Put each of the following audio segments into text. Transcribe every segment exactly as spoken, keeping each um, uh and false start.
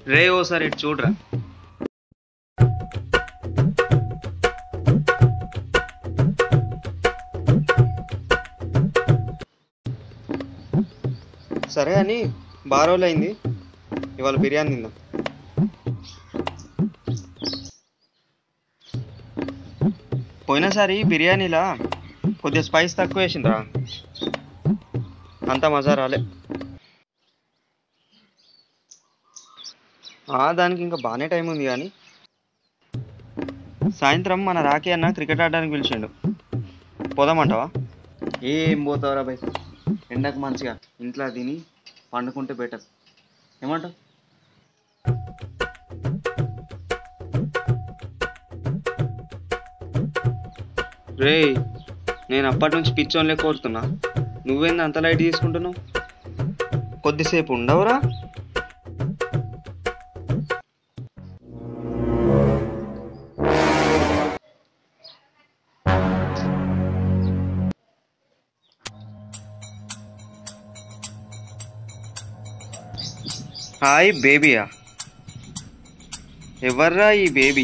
రే ఓసారి ఇటు చూడరా. సరే అని బారోలు అయింది, ఇవాళ బిర్యానీ తిందాం. పోయినసారి బిర్యానీలా కొద్దిగా స్పైస్ తక్కువ వేసిండ్రా, అంత మజా రాలే. దానికి ఇంకా బాగానే టైం ఉంది, కానీ సాయంత్రం మన రాఖీ అన్న క్రికెట్ ఆడడానికి పిలిచిండు, పోదామంటావా? ఏం పోతావురా బై, ఎండకు మంచిగా ఇంట్లో తిని పండుకుంటే బెటర్. ఏమంటావు? రే, నేను అప్పటి నుంచి పిచ్చోన్లే కోరుతున్నా, నువ్వేంది అంత లైట్ తీసుకుంటున్నావు? కొద్దిసేపు ఉండవురా. హాయ్ బేబీయా? ఎవర్రా ఈ బేబీ?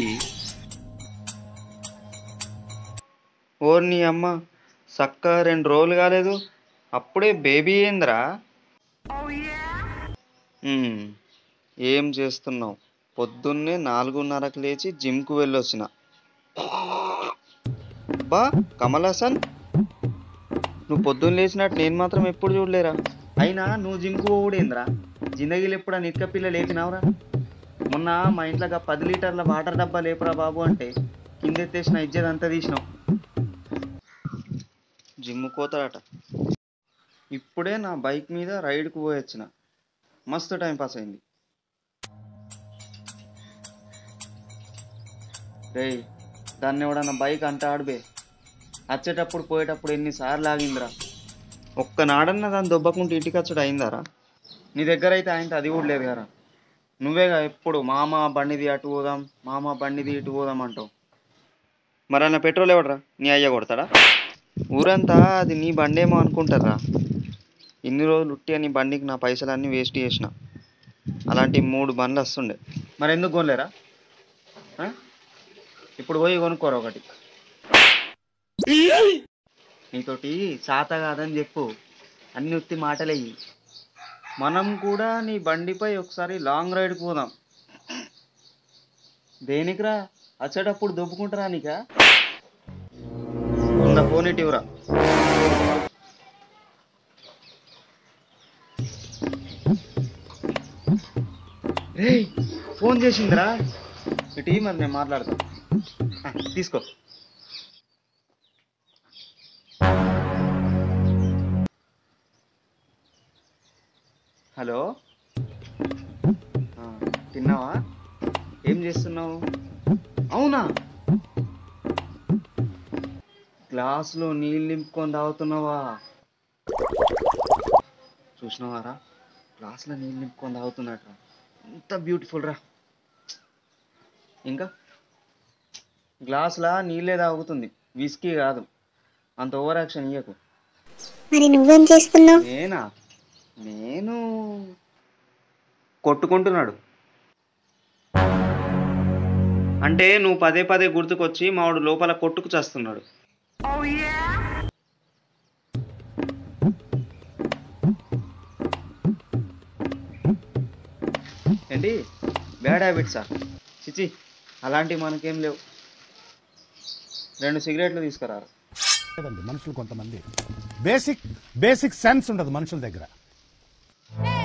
ఓర్ నీ అమ్మ, చక్క రెండు రోజులు కాలేదు అప్పుడే బేబీ ఏందిరా? ఏం చేస్తున్నావు? పొద్దున్నే నాలుగున్నరకు లేచి జిమ్కు వెళ్ళొచ్చిన. బా కమల్ హాసన్, నువ్వు పొద్దున్న లేచినట్టు నేను మాత్రం ఎప్పుడు చూడలేరా? అయినా నువ్వు జిమ్కు పోవుడేంద్రా? జిందగీలు ఎప్పుడు నిత్క పిల్ల లేపినావురా? మొన్న మా ఇంట్లో పది లీటర్ల వాటర్ డబ్బా లేపురా బాబు అంటే కిందెత్తేసిన ఇజ్జత్ అంతా తీసినావు. జిమ్ము కోతాడట. ఇప్పుడే నా బైక్ మీద రైడ్కు పోయొచ్చిన, మస్తు టైం పాస్ అయింది. రే, దాన్ని ఎవడన్నా బైక్ అంట ఆడిబే, వచ్చేటప్పుడు పోయేటప్పుడు ఎన్నిసార్లు ఆగిందిరా? ఒక్కనాడన్నా దాన్ని దొబ్బకుంటే ఇంటికి వచ్చాడు అయిందారా? నీ దగ్గర అయితే ఆయనతో అది కూడా లేదు కదా. నువ్వేగా ఎప్పుడు మామ బండిది అటు పోదాం, మామ బండిది ఇటు పోదాం అంటావు. మరి అన్న పెట్రోల్ ఎవడరా? నీ అయ్య కొడతాడా? ఊరంతా అది నీ బండేమో అనుకుంటారా. ఇన్ని రోజులు ఉట్టి నీ బండికి నా పైసలన్నీ వేస్ట్ చేసిన. అలాంటి మూడు బండ్లు వస్తుండే, మరి ఎందుకు కొనలేరా? ఇప్పుడు పోయి కొనుక్కోరా ఒకటి. నీతోటి శాత కాదని చెప్పు, అన్ని ఉత్తి మాటలయ్యి. మనం కూడా నీ బండిపై ఒకసారి లాంగ్ రైడ్కి పోదాం. దేనికిరా? వచ్చేటప్పుడు దొబ్బుకుంటారా నీకా? ఉందా ఫోన్ ఇటీవరా. రే, ఫోన్ చేసిందిరా. ఇటీ మరి నేను మాట్లాడతా, తీసుకో. హలో, తిన్నావా? ఏం చేస్తున్నావు? అవునా, గ్లాసులో నీళ్ళు నింపుకొని తాగుతున్నావా? చూసినవారా, గ్లాసులో నీళ్ళు నింపుకొని తాగుతున్నట్రా, ఎంత బ్యూటిఫుల్ రా. ఇంకా గ్లాసులా నీళ్ళే తాగుతుంది, విస్కీ కాదు. అంత ఓవర్ యాక్షన్ ఇయ్యకు. మరి నువ్వేం చేస్తున్నావు? నేనా? నేను కొట్టుకుంటున్నాడు. అంటే నువ్వు పదే పదే గుర్తుకొచ్చి మావాడు లోపల కొట్టుకు చేస్తున్నాడు. ఏంటి బ్యాడ్ హ్యాబిట్సా? చిచి, అలాంటివి మనకేం లేవు. రెండు సిగరెట్లు తీసుకురారు. మనుషులు కొంతమంది బేసిక్ బేసిక్ సెన్స్ ఉండదు మనుషుల దగ్గర.